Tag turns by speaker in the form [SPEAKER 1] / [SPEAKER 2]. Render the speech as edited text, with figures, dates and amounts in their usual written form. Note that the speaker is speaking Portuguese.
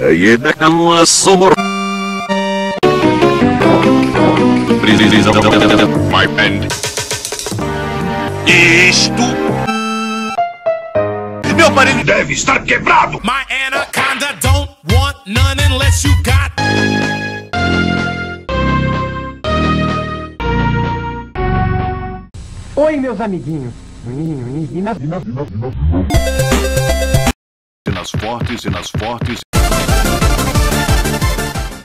[SPEAKER 1] يدك الصبر. My friend. Isto. Meu aparelho deve estar quebrado.
[SPEAKER 2] My anaconda don't want none unless you got.
[SPEAKER 3] Oi, meus amiguinhos.
[SPEAKER 1] Nas fortes e nas fortes.